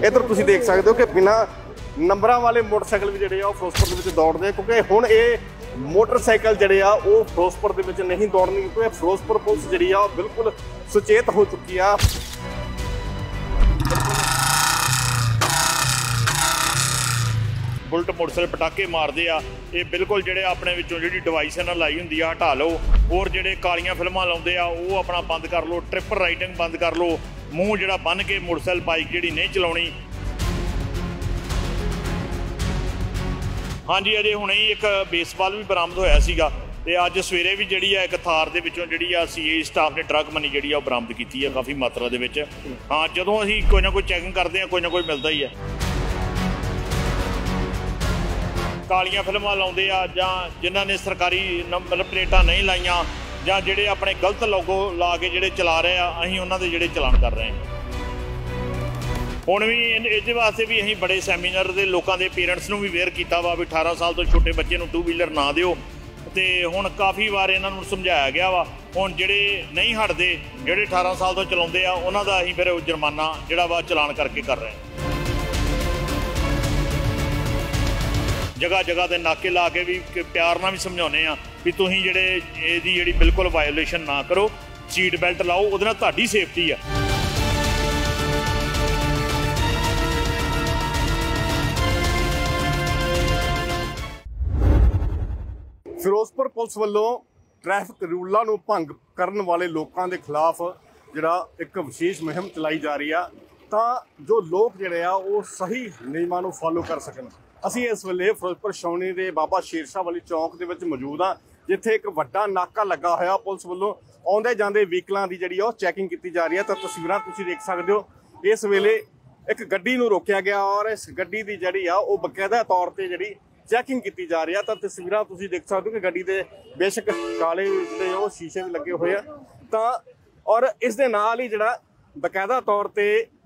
इधर तुसीं देख सकते हो कि बिना नंबरां वाले मोटरसाइकिल भी जिहड़े आ फिरोजपुर दे विच दौड़दे, क्योंकि हुण ये मोटरसाइकिल जिहड़े आ वो फिरोजपुर दे विच नहीं दौड़नी, क्योंकि फिरोजपुर पुलिस जिहड़ी आ बिल्कुल सुचेत हो चुकी आ। बुलट मोटरसाइकिल पटाके मारते आ, ये बिल्कुल ਜਿਹੜੇ ਆਪਣੇ ਵਿੱਚੋਂ ਜਿਹੜੀ ਡਿਵਾਈਸ ਇਹਨਾਂ ਲਾਈ ਹੁੰਦੀ ਆ ਹਟਾ ਲਓ। ਹੋਰ ਜਿਹੜੇ ਕਾਲੀਆਂ ਫਿਲਮਾਂ ਲਾਉਂਦੇ ਆ ਉਹ ਆਪਣਾ ਬੰਦ ਕਰ ਲਓ, ਟ੍ਰਿਪ ਰਾਈਡਿੰਗ ਬੰਦ ਕਰ ਲਓ, ਮੂੰਹ ਜਿਹੜਾ ਬੰਨ ਕੇ ਮੋਟਰਸਾਈਕਲ ਬਾਈਕ ਜਿਹੜੀ ਨਹੀਂ ਚਲਾਉਣੀ। ਹਾਂਜੀ, ਅਜੇ ਹੁਣੇ ਹੀ ਇੱਕ ਬੇਸਬਾਲ ਵੀ ਬਰਾਮਦ ਹੋਇਆ ਸੀਗਾ ਤੇ ਅੱਜ ਸਵੇਰੇ ਵੀ ਜਿਹੜੀ ਆ ਇੱਕ ਥਾਰ ਦੇ ਵਿੱਚੋਂ ਜਿਹੜੀ ਆ ਸੀਏ ਸਟਾਫ ਨੇ ਡਰੱਗ ਮਨੀ ਜਿਹੜੀ ਆ ਉਹ ਬਰਾਮਦ ਕੀਤੀ ਆ ਕਾਫੀ ਮਾਤਰਾ ਦੇ ਵਿੱਚ। ਹਾਂ, ਜਦੋਂ ਅਸੀਂ ਕੋਈ ਨਾ ਕੋਈ ਚੈਕਿੰਗ ਕਰਦੇ ਆ ਕੋਈ ਨਾ ਕੋਈ ਮਿਲਦਾ ਹੀ ਆ। ਕਾਲੀਆਂ ਫਿਲਮਾਂ ਲਾਉਂਦੇ ਆ ਜਾਂ ਜਿਨ੍ਹਾਂ ਨੇ ਸਰਕਾਰੀ ਨੰਬਰ ਪਲੇਟਾਂ ਨਹੀਂ ਲਾਈਆਂ ਜਾਂ ਜਿਹੜੇ ਆਪਣੇ ਗਲਤ ਲੋਗੋ ਲਾ ਕੇ ਜਿਹੜੇ ਚਲਾ ਰਹੇ ਆ, ਅਸੀਂ ਉਹਨਾਂ ਦੇ ਜਿਹੜੇ ਚਲਾਨ ਕਰ ਰਹੇ ਹਾਂ। ਹੁਣ ਵੀ ਇਹਦੇ ਵਾਸਤੇ ਵੀ ਅਸੀਂ ਬੜੇ ਸੈਮੀਨਾਰ ਦੇ ਲੋਕਾਂ ਦੇ ਪੇਰੈਂਟਸ ਨੂੰ ਵੀ ਅਵੇਅਰ ਕੀਤਾ ਵਾ ਵੀ 18 ਸਾਲ ਤੋਂ ਛੋਟੇ ਬੱਚੇ ਨੂੰ 2 ਵੀਲਰ ਨਾ ਦਿਓ, ਤੇ ਹੁਣ ਕਾਫੀ ਵਾਰ ਇਹਨਾਂ ਨੂੰ ਸਮਝਾਇਆ ਗਿਆ ਵਾ। ਹੁਣ ਜਿਹੜੇ ਨਹੀਂ ਹਟਦੇ, ਜਿਹੜੇ 18 ਸਾਲ ਤੋਂ ਚਲਾਉਂਦੇ ਆ, ਉਹਨਾਂ ਦਾ ਅਸੀਂ ਫਿਰ ਜੁਰਮਾਨਾ ਜਿਹੜਾ ਵਾ ਚਲਾਨ ਕਰਕੇ ਕਰ ਰਹੇ ਹਾਂ। ਜਗ੍ਹਾ ਜਗ੍ਹਾ ਤੇ ਨਾਕੇ ਲਾ ਕੇ ਵੀ ਪਿਆਰ ਨਾਲ ਵੀ ਸਮਝਾਉਂਦੇ ਆ ਵੀ ਤੁਸੀਂ ਜਿਹੜੇ ਇਹਦੀ ਜਿਹੜੀ ਬਿਲਕੁਲ ਵਾਇਓਲੇਸ਼ਨ ਨਾ ਕਰੋ, ਸੀਟ ਬੈਲਟ ਲਾਓ, ਉਹਦੇ ਨਾਲ ਤੁਹਾਡੀ ਸੇਫਟੀ ਆ। ਫਿਰੋਜ਼ਪੁਰ ਪੁਲਿਸ ਵੱਲੋਂ ਟ੍ਰੈਫਿਕ ਰੂਲਾਂ ਨੂੰ ਭੰਗ ਕਰਨ ਵਾਲੇ ਲੋਕਾਂ ਦੇ ਖਿਲਾਫ ਜਿਹੜਾ ਇੱਕ ਵਿਸ਼ੇਸ਼ ਮੁਹਿੰਮ ਚਲਾਈ ਜਾ ਰਹੀ ਆ, ਤਾਂ ਜੋ ਲੋਕ ਜਿਹੜੇ ਆ ਉਹ ਸਹੀ ਨਿਯਮਾਂ ਨੂੰ ਫੋਲੋ ਕਰ ਸਕਣ। ਅਸੀਂ ਇਸ ਵੇਲੇ ਫਿਰੋਜ਼ਪੁਰ ਛਾਉਣੀ ਦੇ ਬਾਬਾ ਸ਼ੇਰ ਸ਼ਾਹ ਵਾਲੀ ਚੌਂਕ ਦੇ ਵਿੱਚ ਮੌਜੂਦ ਹਾਂ, ਜਿੱਥੇ ਇੱਕ ਵੱਡਾ ਨਾਕਾ ਲੱਗਾ ਹੋਇਆ। ਪੁਲਿਸ ਵੱਲੋਂ ਆਉਂਦੇ ਜਾਂਦੇ ਵਹੀਕਲਾਂ ਦੀ ਜਿਹੜੀ ਉਹ ਚੈਕਿੰਗ ਕੀਤੀ ਜਾ ਰਹੀ ਹੈ। ਤਾਂ ਤਸਵੀਰਾਂ ਤੁਸੀਂ ਦੇਖ ਸਕਦੇ ਹੋ, ਇਸ ਵੇਲੇ ਇੱਕ ਗੱਡੀ ਨੂੰ ਰੋਕਿਆ ਗਿਆ ਔਰ ਇਸ ਗੱਡੀ ਦੀ ਜਿਹੜੀ ਆ ਉਹ ਬਕਾਇਦਾ ਤੌਰ ਤੇ ਜਿਹੜੀ ਚੈਕਿੰਗ ਕੀਤੀ ਜਾ ਰਹੀ ਆ। ਤਾਂ ਤਸਵੀਰਾਂ ਤੁਸੀਂ ਦੇਖ ਸਕਦੇ ਹੋ ਕਿ ਗੱਡੀ ਦੇ ਬੇਸ਼ੱਕ ਕਾਲੇ ਜਿਹੜੇ ਉਹ ਸ਼ੀਸ਼ੇ ਵੀ ਲੱਗੇ ਹੋਏ ਆ, ਤਾਂ ਔਰ ਇਸ ਦੇ ਨਾਲ ਹੀ ਜਿਹੜਾ ਬਕਾਇਦਾ ਤੌਰ ਤੇ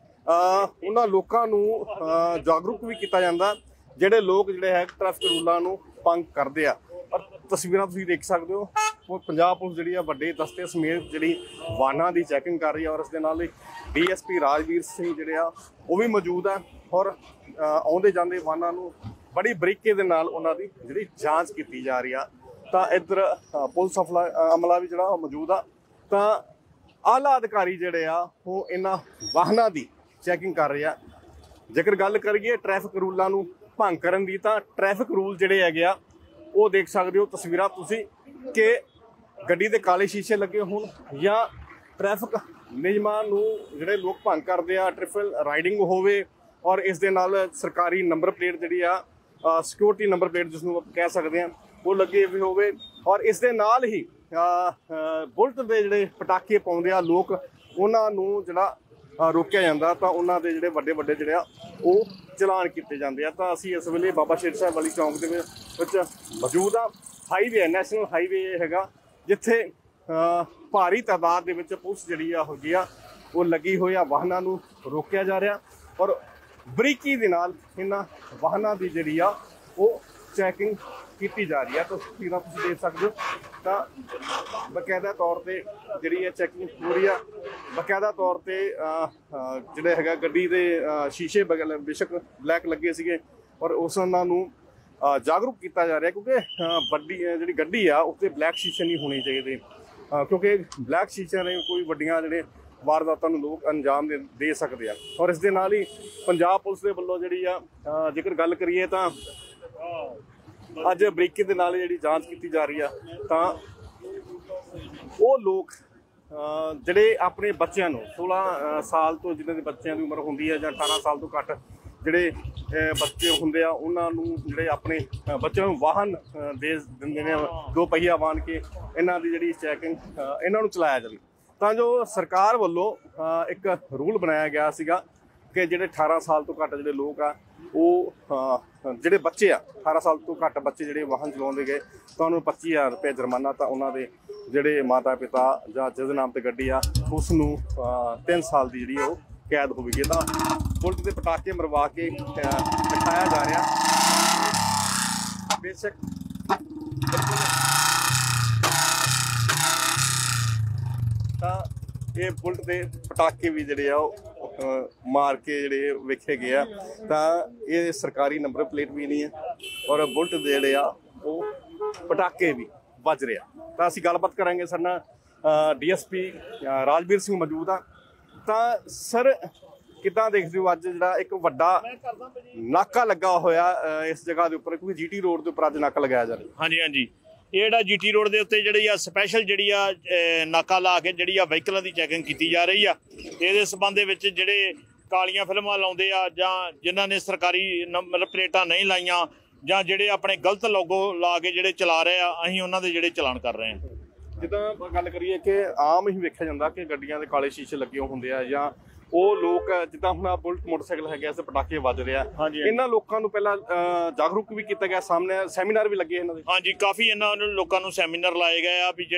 ਉਹਨਾਂ ਲੋਕਾਂ ਨੂੰ ਜਾਗਰੂਕ ਵੀ ਕੀਤਾ ਜਾਂਦਾ ਜਿਹੜੇ ਲੋਕ ਜਿਹੜੇ ਹੈ ਟ੍ਰੈਫਿਕ ਰੂਲਾਂ ਨੂੰ ਭੰਗ ਕਰਦੇ ਆ। ਔਰ ਤਸਵੀਰਾਂ ਤੁਸੀਂ ਦੇਖ ਸਕਦੇ ਹੋ, ਉਹ ਪੰਜਾਬ ਪੁਲਿਸ ਜਿਹੜੀ ਆ ਵੱਡੇ ਦਸਤੇ ਸਮੇਤ ਜਿਹੜੀ ਵਾਹਨਾਂ ਦੀ ਚੈਕਿੰਗ ਕਰ ਰਹੀ ਆ। ਔਰ ਇਸ ਦੇ ਨਾਲ ਹੀ DSP ਰਾਜਵੀਰ ਸਿੰਘ ਜਿਹੜੇ ਆ ਉਹ ਵੀ ਮੌਜੂਦ ਆ ਔਰ ਆਉਂਦੇ ਜਾਂਦੇ ਵਾਹਨਾਂ ਨੂੰ ਬੜੀ ਬਰੀਕੀ ਦੇ ਨਾਲ ਉਹਨਾਂ ਦੀ ਜਿਹੜੀ ਜਾਂਚ ਕੀਤੀ ਜਾ ਰਹੀ ਆ। ਤਾਂ ਇੱਧਰ ਪੁਲਿਸ ਅਮਲਾ ਵੀ ਜਿਹੜਾ ਮੌਜੂਦ ਆ, ਤਾਂ ਆਲਾ ਅਧਿਕਾਰੀ ਜਿਹੜੇ ਆ ਉਹ ਇਹਨਾਂ ਵਾਹਨਾਂ ਦੀ ਚੈਕਿੰਗ ਕਰ ਰਹੇ ਆ। ਜੇਕਰ ਗੱਲ ਕਰੀਏ ਟ੍ਰੈਫਿਕ ਰੂਲਾਂ ਨੂੰ ਭੰਗ ਕਰਨ ਦੀ, ਤਾਂ ਟ੍ਰੈਫਿਕ ਰੂਲ ਜਿਹੜੇ ਹੈਗੇ ਆ ਉਹ ਦੇਖ ਸਕਦੇ ਹੋ ਤਸਵੀਰਾਂ ਤੁਸੀਂ ਕਿ ਗੱਡੀ ਦੇ ਕਾਲੇ ਸ਼ੀਸ਼ੇ ਲੱਗੇ ਹੋਣ ਜਾਂ ਟ੍ਰੈਫਿਕ ਨਿਯਮਾਂ ਨੂੰ ਜਿਹੜੇ ਲੋਕ ਭੰਗ ਕਰਦੇ ਆ, ਟ੍ਰਿਪਲ ਰਾਈਡਿੰਗ ਹੋਵੇ ਔਰ ਇਸ ਦੇ ਨਾਲ ਸਰਕਾਰੀ ਨੰਬਰ ਪਲੇਟ ਜਿਹੜੀ ਆ ਸਿਕਿਉਰਿਟੀ ਨੰਬਰ ਪਲੇਟ ਜਿਸ ਨੂੰ ਆਪਾਂ ਕਹਿ ਸਕਦੇ ਹਾਂ ਉਹ ਲੱਗੇ ਵੀ ਹੋਵੇ। ਔਰ ਇਸ ਦੇ ਨਾਲ ਹੀ ਬੁਲਟ ਦੇ ਜਿਹੜੇ ਪਟਾਕੇ ਪਾਉਂਦੇ ਆ ਲੋਕ, ਉਹਨਾਂ ਨੂੰ ਜਿਹੜਾ ਰੋਕਿਆ ਜਾਂਦਾ, ਤਾਂ ਉਹਨਾਂ ਦੇ ਜਿਹੜੇ ਵੱਡੇ ਵੱਡੇ ਜਿਹੜੇ ਆ ਉਹ ਚਲਾਨ ਕੀਤੇ ਜਾਂਦੇ ਆ। ਤਾਂ ਅਸੀਂ ਇਸ ਵੇਲੇ ਬਾਬਾ ਸ਼ੇਰ ਸ਼ਾਹ ਵਾਲੀ ਚੌਂਕ ਦੇ ਵਿੱਚ ਮੌਜੂਦ ਆ। ਹਾਈਵੇ ਹੈ, ਨੈਸ਼ਨਲ ਹਾਈਵੇ ਹੈਗਾ, ਜਿੱਥੇ ਭਾਰੀ ਤਾਦਾਦ ਦੇ ਵਿੱਚ ਪੁਲਿਸ ਜਿਹੜੀ ਆ ਹੈਗੀ ਆ ਉਹ ਲੱਗੀ ਹੋਈ ਆ, ਵਾਹਨਾਂ ਨੂੰ ਰੋਕਿਆ ਜਾ ਰਿਹਾ ਔਰ ਬਰੀਕੀ ਦੇ ਨਾਲ ਇਹਨਾਂ ਵਾਹਨਾਂ ਦੀ ਜਿਹੜੀ ਆ ਉਹ ਚੈਕਿੰਗ ਕੀਤੀ ਜਾ ਰਹੀ ਆ। ਤਸਵੀਰਾਂ ਤੁਸੀਂ ਦੇਖ ਸਕਦੇ ਹੋ, ਤਾਂ ਬਕਾਇਦਾ ਤੌਰ ਤੇ ਜਿਹੜੀ ਇਹ ਚੈਕਿੰਗ ਹੋ ਰਹੀ ਆ। ਬਕਾਇਦਾ ਤੌਰ ਤੇ ਜਿਹੜੇ ਹੈਗਾ ਗੱਡੀ ਦੇ ਸ਼ੀਸ਼ੇ ਬੇਸ਼ੱਕ ਬਲੈਕ ਲੱਗੇ ਸੀਗੇ ਔਰ ਉਸ ਉਹਨਾਂ ਨੂੰ ਜਾਗਰੂਕ ਕੀਤਾ ਜਾ ਰਿਹਾ, ਕਿਉਂਕਿ ਵੱਡੀ ਜਿਹੜੀ ਗੱਡੀ ਆ ਉੱਤੇ ਬਲੈਕ ਸ਼ੀਸ਼ੇ ਨਹੀਂ ਹੋਣੇ ਚਾਹੀਦੇ, ਕਿਉਂਕਿ ਬਲੈਕ ਸ਼ੀਸ਼ਿਆਂ ਨੇ ਕੋਈ ਵੱਡੀਆਂ ਜਿਹੜੇ ਵਾਰਦਾਤਾਂ ਨੂੰ ਲੋਕ ਅੰਜਾਮ ਦੇ ਸਕਦੇ ਆ। ਔਰ ਇਸ ਦੇ ਨਾਲ ਹੀ ਪੰਜਾਬ ਪੁਲਿਸ ਦੇ ਵੱਲੋਂ ਜਿਹੜੀ ਆ ਜੇਕਰ ਗੱਲ ਕਰੀਏ ਤਾਂ ਅੱਜ ਬਰੀਕੀ ਦੇ ਨਾਲ ਜਿਹੜੀ ਜਾਂਚ ਕੀਤੀ ਜਾ ਰਹੀ ਆ, ਤਾਂ ਉਹ ਲੋਕ ਜਿਹੜੇ ਆਪਣੇ ਬੱਚਿਆਂ ਨੂੰ 16 ਸਾਲ ਤੋਂ ਜਿਹਨਾਂ ਦੇ ਬੱਚਿਆਂ ਦੀ ਉਮਰ ਹੁੰਦੀ ਹੈ ਜਾਂ 18 ਸਾਲ ਤੋਂ ਘੱਟ ਜਿਹੜੇ ਬੱਚੇ ਹੁੰਦੇ ਆ, ਉਹਨਾਂ ਨੂੰ ਜਿਹੜੇ ਆਪਣੇ ਬੱਚਿਆਂ ਨੂੰ ਵਾਹਨ ਦੇ ਦਿੰਦੇ ਨੇ, 2 ਪਹੀਆ ਵਾਹਨ ਕੇ ਇਹਨਾਂ ਦੀ ਜਿਹੜੀ ਚੈਕਿੰਗ ਇਹਨਾਂ ਨੂੰ ਚਲਾਇਆ ਜਾਵੇ। ਤਾਂ ਜੋ ਸਰਕਾਰ ਵੱਲੋਂ ਇੱਕ ਰੂਲ ਬਣਾਇਆ ਗਿਆ ਸੀਗਾ ਕਿ ਜਿਹੜੇ 18 ਸਾਲ ਤੋਂ ਘੱਟ ਜਿਹੜੇ ਲੋਕ ਆ ਉਹ ਜਿਹੜੇ ਬੱਚੇ ਆ 18 ਸਾਲ ਤੋਂ ਘੱਟ ਬੱਚੇ ਜਿਹੜੇ ਵਾਹਨ ਚਲਾਉਂਦੇ ਗਏ ਤਾਂ ਉਹਨਾਂ ਨੂੰ 25,000 ਰੁਪਏ ਜੁਰਮਾਨਾ, ਤਾਂ ਉਹਨਾਂ ਦੇ ਜਿਹੜੇ ਮਾਤਾ ਪਿਤਾ ਜਾਂ ਜਿਸ ਨਾਮ ਤੇ ਗੱਡੀ ਆ ਉਸ ਨੂੰ 3 ਸਾਲ ਦੀ ਜਿਹੜੀ ਉਹ ਕੈਦ ਹੋਵੇਗੀ। ਤਾਂ ਪੁਲਿਸ ਦੇ ਪਟਾਕੇ ਮਰਵਾ ਕੇ ਦਿਖਾਇਆ ਜਾ ਰਿਹਾ ਬੇਸ਼ੱਕ ਤਾਂ ਇਹ ਬੁਲਟ ਦੇ ਪਟਾਕੇ ਵੀ ਜਿਹੜੇ ਆ ਉਹ ਮਾਰ ਕੇ ਜਿਹੜੇ ਵੇਖੇ ਗਏ ਆ ਤਾਂ ਇਹ ਸਰਕਾਰੀ ਨੰਬਰ ਪਲੇਟ ਵੀ ਨਹੀਂ ਹੈ ਔਰ ਬੁਲਟ ਦੇ ਜਿਹੜੇ ਆ ਉਹ ਪਟਾਕੇ ਵੀ ਵੱਜ ਰਿਹਾ। ਤਾਂ ਅਸੀਂ ਗੱਲਬਾਤ ਕਰਾਂਗੇ ਸਾਡੇ ਨਾਲ DSP ਰਾਜਵੀਰ ਸਿੰਘ ਮੌਜੂਦ ਆ। ਤਾਂ ਸਰ ਕਿੱਦਾਂ ਦੇਖਦੇ ਹੋ ਅੱਜ ਜਿਹੜਾ ਇੱਕ ਵੱਡਾ ਨਾਕਾ ਲੱਗਾ ਹੋਇਆ ਇਸ ਜਗ੍ਹਾ ਦੇ ਉੱਪਰ, ਕਿਉਂਕਿ GT ਰੋਡ ਦੇ ਉੱਪਰ ਅੱਜ ਨਾਕਾ ਲਗਾਇਆ ਜਾ ਰਿਹਾ? ਹਾਂਜੀ ਹਾਂਜੀ, ਇਹ ਜਿਹੜਾ GT ਰੋਡ ਦੇ ਉੱਤੇ ਜਿਹੜੀ ਆ ਸਪੈਸ਼ਲ ਜਿਹੜੀ ਆ ਨਾਕਾ ਲਾ ਕੇ ਜਿਹੜੀ ਆ ਵਹੀਕਲਾਂ ਦੀ ਚੈਕਿੰਗ ਕੀਤੀ ਜਾ ਰਹੀ ਆ। ਇਹਦੇ ਸਬੰਧ ਦੇ ਵਿੱਚ ਜਿਹੜੇ ਕਾਲੀਆਂ ਫਿਲਮਾਂ ਲਾਉਂਦੇ ਆ ਜਾਂ ਜਿਨ੍ਹਾਂ ਨੇ ਸਰਕਾਰੀ ਨੰਬਰ ਪਲੇਟਾਂ ਨਹੀਂ ਲਾਈਆਂ ਜਾਂ ਜਿਹੜੇ ਆਪਣੇ ਗਲਤ ਲੋਗੋ ਲਾ ਕੇ ਜਿਹੜੇ ਚਲਾ ਰਹੇ ਆ, ਅਸੀਂ ਉਹਨਾਂ ਦੇ ਜਿਹੜੇ ਚਲਾਨ ਕਰ ਰਹੇ ਹਾਂ। ਜਿੱਦਾਂ ਗੱਲ ਕਰੀਏ ਕਿ ਆਮ ਹੀ ਵੇਖਿਆ ਜਾਂਦਾ ਕਿ ਗੱਡੀਆਂ ਦੇ ਕਾਲੇ ਸ਼ੀਸ਼ੇ ਲੱਗੇ ਹੁੰਦੇ ਆ ਜਾਂ ਉਹ ਲੋਕ ਜਿੱਦਾਂ ਹੁਣ ਆ ਬੁਲਟ ਮੋਟਰਸਾਈਕਲ ਹੈਗੇ ਐਸੇ ਪਟਾਕੇ ਵੱਜ ਰਿਹਾ, ਇਹਨਾਂ ਲੋਕਾਂ ਨੂੰ ਪਹਿਲਾਂ ਜਾਗਰੂਕ ਵੀ ਕੀਤਾ ਗਿਆ, ਸਾਹਮਣੇ ਸੈਮੀਨਾਰ ਵੀ ਲੱਗੇ ਇਹਨਾਂ ਦੇ? ਹਾਂਜੀ, ਕਾਫੀ ਇਹਨਾਂ ਨੂੰ ਲੋਕਾਂ ਨੂੰ ਸੈਮੀਨਾਰ ਲਾਏ ਗਏ ਆ ਵੀ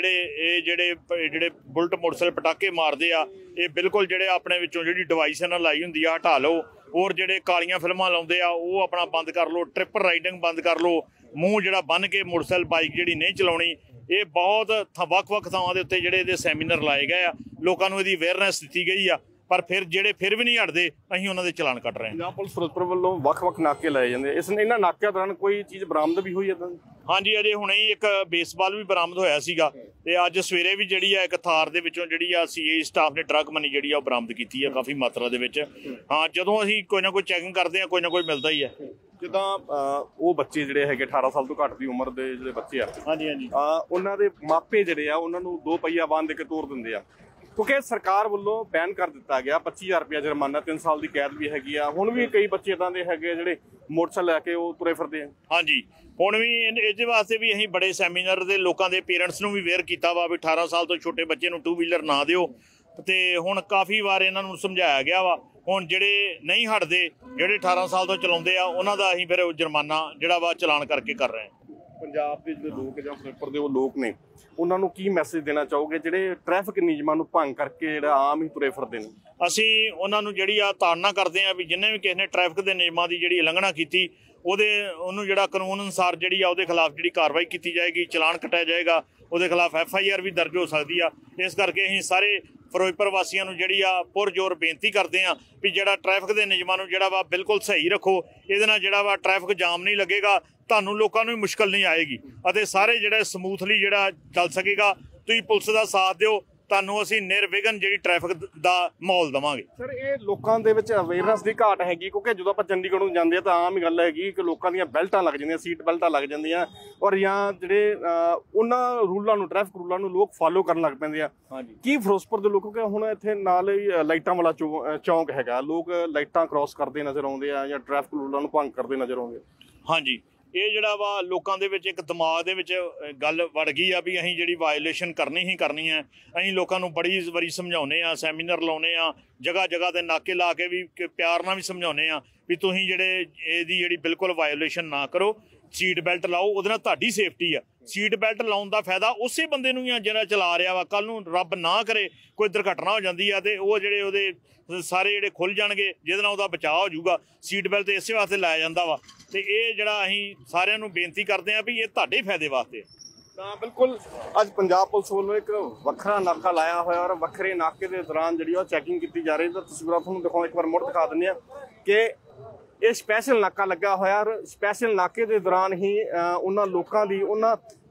ਜਿਹੜੇ ਬੁਲਟ ਮੋਟਰਸਾਈਕਲ ਪਟਾਕੇ ਮਾਰਦੇ ਆ ਇਹ ਬਿਲਕੁਲ ਜਿਹੜੇ ਆਪਣੇ ਵਿੱਚੋਂ ਜਿਹੜੀ ਡਿਵਾਈਸ ਇਹਨਾਂ ਲਾਈ ਹੁੰਦੀ ਆ ਹਟਾ ਲਓ, ਔਰ ਜਿਹੜੇ ਕਾਲੀਆਂ ਫਿਲਮਾਂ ਲਾਉਂਦੇ ਆ ਉਹ ਆਪਣਾ ਬੰਦ ਕਰ ਲਓ, ਟ੍ਰਿਪਲ ਰਾਈਡਿੰਗ ਬੰਦ ਕਰ ਲਓ, ਮੂੰਹ ਜਿਹੜਾ ਬੰਨ ਕੇ ਮੋਟਰਸਾਈਕਲ ਬਾਈਕ ਜਿਹੜੀ ਨਹੀਂ ਚਲਾਉਣੀ। ਇਹ ਬਹੁਤ ਵੱਖ-ਵੱਖ ਥਾਵਾਂ ਦੇ ਉੱਤੇ ਜਿਹੜੇ ਇਹਦੇ ਸੈਮੀਨਾਰ ਲਾਏ ਗਏ ਆ, ਲੋਕਾਂ ਨੂੰ ਇਹਦੀ ਅਵੇਅਰਨੈਸ ਦਿੱਤੀ ਗਈ ਆ, ਪਰ ਫਿਰ ਵੀ ਨਹੀਂ ਹਟਦੇ, ਅਸੀਂ ਉਹਨਾਂ ਦੇ ਚਲਾਨ ਕੱਟ ਰਹੇ ਹਾਂ। ਪੰਜਾਬ ਪੁਲਿਸ ਫਿਰੋਜ਼ਪੁਰ ਵੱਲੋਂ ਵੱਖ-ਵੱਖ ਨਾਕੇ ਲਾਏ ਜਾਂਦੇ, ਇਹਨਾਂ ਨਾਕਿਆਂ ਦੌਰਾਨ ਕੋਈ ਚੀਜ਼ ਬਰਾਮਦ ਵੀ ਹੋਈ ਏਦਾਂ? ਹਾਂਜੀ, ਅਜੇ ਹੁਣੇ ਹੀ ਇੱਕ ਬੇਸਬਾਲ ਵੀ ਬਰਾਮਦ ਹੋਇਆ ਸੀਗਾ ਤੇ ਅੱਜ ਸਵੇਰੇ ਵੀ ਜਿਹੜੀ ਆ ਇੱਕ ਥਾਰ ਦੇ ਵਿੱਚੋਂ ਜਿਹੜੀ ਆ CA ਸਟਾਫ ਨੇ ਡਰੱਗ ਮਨੀ ਜਿਹੜੀ ਆ ਉਹ ਬਰਾਮਦ ਕੀਤੀ ਆ ਕਾਫੀ ਮਾਤਰਾ ਦੇ ਵਿੱਚ। ਹਾਂ, ਜਦੋਂ ਅਸੀਂ ਕੋਈ ਨਾ ਕੋਈ ਚੈਕਿੰਗ ਕਰਦੇ ਆ ਕੋਈ ਨਾ ਕੋਈ ਮਿਲਦਾ ਹੀ ਆ। ਜਿੱਦਾਂ ਉਹ ਬੱਚੇ ਜਿਹੜੇ ਹੈਗੇ 18 ਸਾਲ ਤੋਂ ਘੱਟ ਦੀ ਉਮਰ ਦੇ ਜਿਹੜੇ ਬੱਚੇ ਆ, ਹਾਂਜੀ ਹਾਂਜੀ, ਉਹਨਾਂ ਦੇ ਮਾਪੇ ਜਿਹੜੇ ਆ ਉਹਨਾਂ ਨੂੰ 2 ਪਹੀਆ ਵਾਹਨ ਦੇ ਕੇ ਤੋਰ ਦਿੰਦੇ ਆ, ਕਿਉਂਕਿ ਸਰਕਾਰ ਵੱਲੋਂ ਬੈਨ ਕਰ ਦਿੱਤਾ ਗਿਆ। 25,000 ਰੁਪਇਆ ਜੁਰਮਾਨਾ, 3 ਸਾਲ ਦੀ ਕੈਦ ਵੀ ਹੈਗੀ ਆ। ਹੁਣ ਵੀ ਕਈ ਬੱਚੇ ਇਦਾਂ ਦੇ ਹੈਗੇ ਜਿਹੜੇ ਮੋਟਰਸਾਈਕਲ ਲੈ ਕੇ ਉਹ ਤੁਰੇ ਫਿਰਦੇ ਆ। ਹਾਂਜੀ, ਹੁਣ ਵੀ ਇਹਦੇ ਵਾਸਤੇ ਵੀ ਅਸੀਂ ਬੜੇ ਸੈਮੀਨਾਰ ਦੇ ਲੋਕਾਂ ਦੇ ਪੇਰੈਂਟਸ ਨੂੰ ਵੀ ਅਵੇਅਰ ਕੀਤਾ ਵਾ ਵੀ 18 ਸਾਲ ਤੋਂ ਛੋਟੇ ਬੱਚੇ ਨੂੰ 2 ਵੀਲਰ ਨਾ ਦਿਓ, ਤੇ ਹੁਣ ਕਾਫੀ ਵਾਰ ਇਹਨਾਂ ਨੂੰ ਸਮਝਾਇਆ ਗਿਆ ਵਾ। ਹੁਣ ਜਿਹੜੇ ਨਹੀਂ ਹਟਦੇ, ਜਿਹੜੇ 18 ਸਾਲ ਤੋਂ ਚਲਾਉਂਦੇ ਆ, ਉਹਨਾਂ ਦਾ ਅਸੀਂ ਫਿਰ ਜੁਰਮਾਨਾ ਜਿਹੜਾ ਵਾ ਚਲਾਨ ਕਰਕੇ ਕਰ ਰਹੇ ਹਾਂ। ਪੰਜਾਬ ਦੇ ਜਿਹੜੇ ਲੋਕ ਜਾਂ ਫਿਰੋਜ਼ਪੁਰ ਦੇ ਉਹ ਲੋਕ ਨੇ, ਉਹਨਾਂ ਨੂੰ ਕੀ ਮੈਸੇਜ ਦੇਣਾ ਚਾਹੋਗੇ ਜਿਹੜੇ ਟ੍ਰੈਫਿਕ ਨਿਯਮਾਂ ਨੂੰ ਭੰਗ ਕਰਕੇ ਜਿਹੜਾ ਆਮ ਹੀ ਤੁਰੇ ਫਿਰਦੇ ਨੇ? ਅਸੀਂ ਉਹਨਾਂ ਨੂੰ ਜਿਹੜੀ ਆ ਤਾੜਨਾ ਕਰਦੇ ਆ ਵੀ ਜਿੰਨੇ ਵੀ ਕਿਸੇ ਨੇ ਟ੍ਰੈਫਿਕ ਦੇ ਨਿਯਮਾਂ ਦੀ ਜਿਹੜੀ ਉਲੰਘਣਾ ਕੀਤੀ ਉਹਨੂੰ ਜਿਹੜਾ ਕਾਨੂੰਨ ਅਨੁਸਾਰ ਜਿਹੜੀ ਆ ਉਹਦੇ ਖਿਲਾਫ ਜਿਹੜੀ ਕਾਰਵਾਈ ਕੀਤੀ ਜਾਏਗੀ, ਚਲਾਨ ਕੱਟਿਆ ਜਾਏਗਾ, ਉਹਦੇ ਖਿਲਾਫ FIR ਵੀ ਦਰਜ ਹੋ ਸਕਦੀ ਆ। ਇਸ ਕਰਕੇ ਅਸੀਂ ਸਾਰੇ ਫਿਰੋਜ਼ਪੁਰ ਵਾਸੀਆਂ ਨੂੰ ਜਿਹੜੀ ਆ ਪੁਰਜ਼ੋਰ ਬੇਨਤੀ ਕਰਦੇ ਆ ਵੀ ਜਿਹੜਾ ਟ੍ਰੈਫਿਕ ਦੇ ਨਿਯਮਾਂ ਨੂੰ ਜਿਹੜਾ ਵਾ ਬਿਲਕੁਲ ਸਹੀ ਰੱਖੋ। ਇਹਦੇ ਨਾਲ ਜਿਹੜਾ ਵਾ ਟ੍ਰੈਫਿਕ ਜਾਮ ਨਹੀਂ ਲੱਗੇਗਾ, ਤੁਹਾਨੂੰ ਲੋਕਾਂ ਨੂੰ ਵੀ ਮੁਸ਼ਕਲ ਨਹੀਂ ਆਏਗੀ ਅਤੇ ਸਾਰੇ ਜਿਹੜਾ ਸਮੂਥਲੀ ਜਿਹੜਾ ਚੱਲ ਸਕੇਗਾ। ਤੁਸੀਂ ਪੁਲਿਸ ਦਾ ਸਾਥ ਦਿਓ, ਤੁਹਾਨੂੰ ਅਸੀਂ ਨਿਰਵਿਘਨ ਜਿਹੜੀ ਟ੍ਰੈਫਿਕ ਦਾ ਮਾਹੌਲ ਦੇਵਾਂਗੇ। ਸਰ, ਇਹ ਲੋਕਾਂ ਦੇ ਵਿੱਚ ਅਵੇਅਰਨੈਸ ਦੀ ਘਾਟ ਹੈਗੀ, ਕਿਉਂਕਿ ਜਦੋਂ ਆਪਾਂ ਚੰਡੀਗੜ੍ਹ ਨੂੰ ਜਾਂਦੇ ਆ ਤਾਂ ਆਮ ਹੀ ਗੱਲ ਹੈਗੀ ਕਿ ਲੋਕਾਂ ਦੀਆਂ ਬੈਲਟਾਂ ਲੱਗ ਜਾਂਦੀਆਂ, ਸੀਟ ਬੈਲਟਾਂ ਲੱਗ ਜਾਂਦੀਆਂ, ਔਰ ਜਾਂ ਜਿਹੜੇ ਉਹਨਾਂ ਰੂਲਾਂ ਨੂੰ, ਟ੍ਰੈਫਿਕ ਰੂਲਾਂ ਨੂੰ ਲੋਕ ਫਾਲੋ ਕਰਨ ਲੱਗ ਪੈਂਦੇ ਆ। ਕੀ ਫਿਰੋਜ਼ਪੁਰ ਦੇ ਲੋਕ, ਕਿਉਂਕਿ ਹੁਣ ਇੱਥੇ ਨਾਲ ਹੀ ਲਾਈਟਾਂ ਵਾਲਾ ਚੌਂਕ ਹੈਗਾ, ਲੋਕ ਲਾਈਟਾਂ ਕ੍ਰਾਸ ਕਰਦੇ ਨਜ਼ਰ ਆਉਂਦੇ ਆ ਜਾਂ ਟ੍ਰੈਫਿਕ ਰੂਲਾਂ ਨੂੰ ਭੰਗ ਕਰਦੇ ਨਜ਼ਰ ਆਉਂਦੇ? ਹਾਂਜੀ, ਇਹ ਜਿਹੜਾ ਵਾ ਲੋਕਾਂ ਦੇ ਵਿੱਚ ਇੱਕ ਦਿਮਾਗ ਦੇ ਵਿੱਚ ਗੱਲ ਵੜ ਗਈ ਆ ਵੀ ਅਸੀਂ ਜਿਹੜੀ ਵਾਇਓਲੇਸ਼ਨ ਕਰਨੀ ਹੀ ਕਰਨੀ ਹੈ। ਅਸੀਂ ਲੋਕਾਂ ਨੂੰ ਬੜੀ ਵਾਰੀ ਸਮਝਾਉਂਦੇ ਆ, ਸੈਮੀਨਾਰ ਲਾਉਂਦੇ ਆ, ਜਗ੍ਹਾ ਤੇ ਨਾਕੇ ਲਾ ਕੇ ਵੀ ਪਿਆਰ ਨਾਲ ਵੀ ਸਮਝਾਉਂਦੇ ਆ ਵੀ ਤੁਸੀਂ ਇਹਦੀ ਜਿਹੜੀ ਬਿਲਕੁਲ ਵਾਇਓਲੇਸ਼ਨ ਨਾ ਕਰੋ, ਸੀਟ ਬੈਲਟ ਲਾਓ, ਉਹਦੇ ਨਾਲ ਤੁਹਾਡੀ ਸੇਫਟੀ ਆ। ਸੀਟ ਬੈਲਟ ਲਾਉਣ ਦਾ ਫਾਇਦਾ ਉਸੇ ਬੰਦੇ ਨੂੰ ਹੀ ਆ ਜਿਹੜਾ ਚਲਾ ਰਿਹਾ ਵਾ। ਕੱਲ ਨੂੰ ਰੱਬ ਨਾ ਕਰੇ ਕੋਈ ਦੁਰਘਟਨਾ ਹੋ ਜਾਂਦੀ ਆ ਤੇ ਉਹ ਜਿਹੜੇ ਉਹਦੇ ਸਾਰੇ ਜਿਹੜੇ ਖੁੱਲ ਜਾਣਗੇ, ਜਿਹਦੇ ਨਾਲ ਉਹਦਾ ਬਚਾਅ ਹੋ ਜਾਊਗਾ। ਸੀਟ ਬੈਲਟ ਇਸੇ ਵਾਸਤੇ ਲਾਇਆ ਜਾਂਦਾ ਵਾ ਤੇ ਇਹ ਜਿਹੜਾ ਅਸੀਂ ਸਾਰਿਆਂ ਨੂੰ ਬੇਨਤੀ ਕਰਦੇ ਆ ਵੀ ਇਹ ਤੁਹਾਡੇ ਫਾਇਦੇ ਵਾਸਤੇ। ਤਾਂ ਬਿਲਕੁਲ ਅੱਜ ਪੰਜਾਬ ਪੁਲਿਸ ਵੱਲੋਂ ਇੱਕ ਵੱਖਰਾ ਨਾਕਾ ਲਾਇਆ ਹੋਇਆ ਔਰ ਵੱਖਰੇ ਨਾਕੇ ਦੇ ਦੌਰਾਨ ਜਿਹੜੀ ਉਹ ਚੈਕਿੰਗ ਕੀਤੀ ਜਾ ਰਹੀ। ਤਾਂ ਤਸਵੀਰਾਂ ਤੁਹਾਨੂੰ ਦਿਖਾਉਂ, ਇੱਕ ਵਾਰ ਮੁੜ ਦਿਖਾ ਦਿੰਦੇ ਆ ਕਿ ਇਹ ਸਪੈਸ਼ਲ ਨਾਕਾ ਲੱਗਾ ਹੋਇਆ ਔਰ ਸਪੈਸ਼ਲ ਨਾਕੇ ਦੇ ਦੌਰਾਨ ਹੀ ਉਹਨਾਂ ਲੋਕਾਂ ਦੀ, ਉਹਨਾਂ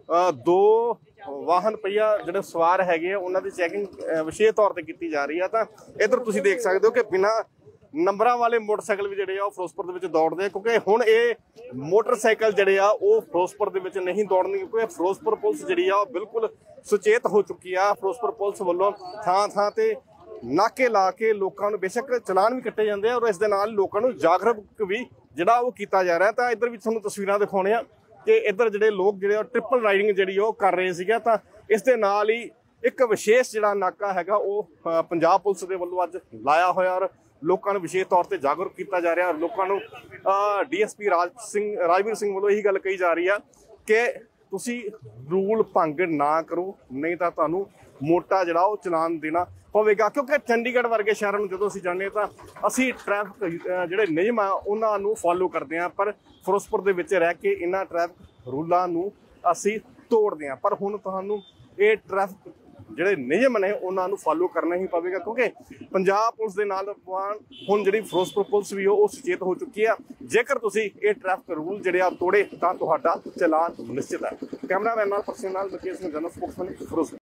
2 ਵਾਹਨ ਪਹੀਆ ਜਿਹੜੇ ਸਵਾਰ ਹੈਗੇ ਆ ਉਹਨਾਂ ਦੀ ਚੈਕਿੰਗ ਵਿਸ਼ੇਸ਼ ਤੌਰ ਤੇ ਕੀਤੀ ਜਾ ਰਹੀ ਆ। ਤਾਂ ਇੱਧਰ ਤੁਸੀਂ ਦੇਖ ਸਕਦੇ ਹੋ ਕਿ ਬਿਨਾਂ ਨੰਬਰਾਂ ਵਾਲੇ ਮੋਟਰਸਾਈਕਲ ਵੀ ਜਿਹੜੇ ਆ ਉਹ ਫਿਰੋਜ਼ਪੁਰ ਦੇ ਵਿੱਚ ਦੌੜਦੇ ਆ, ਕਿਉਂਕਿ ਹੁਣ ਇਹ ਮੋਟਰਸਾਈਕਲ ਜਿਹੜੇ ਆ ਉਹ ਫਿਰੋਜ਼ਪੁਰ ਦੇ ਵਿੱਚ ਨਹੀਂ ਦੌੜਨਗੇ, ਕਿਉਂਕਿ ਫਿਰੋਜ਼ਪੁਰ ਪੁਲਿਸ ਜਿਹੜੀ ਆ ਉਹ ਬਿਲਕੁਲ ਸੁਚੇਤ ਹੋ ਚੁੱਕੀ ਆ। ਫਿਰੋਜ਼ਪੁਰ ਪੁਲਿਸ ਵੱਲੋਂ ਥਾਂ ਤੇ ਨਾਕੇ ਲਾ ਕੇ ਲੋਕਾਂ ਨੂੰ ਬੇਸ਼ੱਕ ਚਲਾਨ ਵੀ ਕੱਟੇ ਜਾਂਦੇ ਆ ਔਰ ਇਸ ਦੇ ਨਾਲ ਲੋਕਾਂ ਨੂੰ ਜਾਗਰੂਕ ਵੀ ਜਿਹੜਾ ਉਹ ਕੀਤਾ ਜਾ ਰਿਹਾ। ਤਾਂ ਇੱਧਰ ਵੀ ਤੁਹਾਨੂੰ ਤਸਵੀਰਾਂ ਦਿਖਾਉਣੇ ਆ ਕਿ ਇੱਧਰ ਜਿਹੜੇ ਲੋਕ ਜਿਹੜੇ ਟ੍ਰਿਪਲ ਰਾਈਡਿੰਗ ਜਿਹੜੀ ਉਹ ਕਰ ਰਹੇ ਸੀਗੇ। ਤਾਂ ਇਸ ਦੇ ਨਾਲ ਹੀ ਇੱਕ ਵਿਸ਼ੇਸ਼ ਜਿਹੜਾ ਨਾਕਾ ਹੈਗਾ ਉਹ ਪੰਜਾਬ ਪੁਲਿਸ ਦੇ ਵੱਲੋਂ ਅੱਜ ਲਾਇਆ ਹੋਇਆ ਔਰ ਲੋਕਾਂ ਨੂੰ ਵਿਸ਼ੇਸ਼ ਤੌਰ ਤੇ ਜਾਗਰੂਕ ਕੀਤਾ ਜਾ ਰਿਹਾ। ਔਰ ਲੋਕਾਂ ਨੂੰ DSP ਰਾਜਵੀਰ ਸਿੰਘ ਵੱਲੋਂ ਇਹੀ ਗੱਲ ਕਹੀ ਜਾ ਰਹੀ ਆ ਕਿ ਤੁਸੀਂ ਰੂਲ ਭੰਗ ਨਾ ਕਰੋ, ਨਹੀਂ ਤਾਂ ਤੁਹਾਨੂੰ ਮੋਟਾ ਜਿਹੜਾ ਉਹ ਚਲਾਨ ਦੇਣਾ ਪਵੇਗਾ। ਕਿਉਂਕਿ ਚੰਡੀਗੜ੍ਹ ਵਰਗੇ ਸ਼ਹਿਰਾਂ ਨੂੰ ਜਦੋਂ ਅਸੀਂ ਜਾਂਦੇ ਤਾਂ ਅਸੀਂ ਟ੍ਰੈਫਿਕ ਜਿਹੜੇ ਨਿਯਮ ਆ ਉਹਨਾਂ ਨੂੰ ਫੋਲੋ ਕਰਦੇ ਹਾਂ, ਪਰ ਫਿਰੋਜ਼ਪੁਰ ਦੇ ਵਿੱਚ ਰਹਿ ਕੇ ਇਹਨਾਂ ਟ੍ਰੈਫਿਕ ਰੂਲਾਂ ਨੂੰ ਅਸੀਂ ਤੋੜਦੇ ਹਾਂ। ਪਰ ਹੁਣ ਤੁਹਾਨੂੰ ਇਹ ਟ੍ਰੈਫਿਕ ਜਿਹੜੇ ਨਿਯਮ ਨੇ ਉਹਨਾਂ ਨੂੰ ਫਾਲੋ ਕਰਨਾ ਹੀ ਪਵੇਗਾ, ਕਿਉਂਕਿ ਪੰਜਾਬ ਪੁਲਿਸ ਦੇ ਨਾਲ ਹੁਣ ਜਿਹੜੀ ਫਿਰੋਜ਼ਪੁਰ ਪੁਲਿਸ ਵੀ ਉਹ ਸੁਚੇਤ ਹੋ ਚੁੱਕੀ ਆ। ਜੇਕਰ ਤੁਸੀਂ ਇਹ ਟ੍ਰੈਫਿਕ ਰੂਲ ਜਿਹੜੇ ਆ ਤੋੜੇ ਤਾਂ ਤੁਹਾਡਾ ਚਲਾਨ ਨਿਸ਼ਚਿਤ ਹੈ। ਕੈਮਰਾਮੈਨ ਨਾਲ ਪਰਸਨ ਨਾਲ ਮੁਕੇਸ਼ ਨੂੰ ਜਨਰਲ ਸਪੋਕਸਮੈਨ ਫਿਰੋਜ਼ਪੁਰ।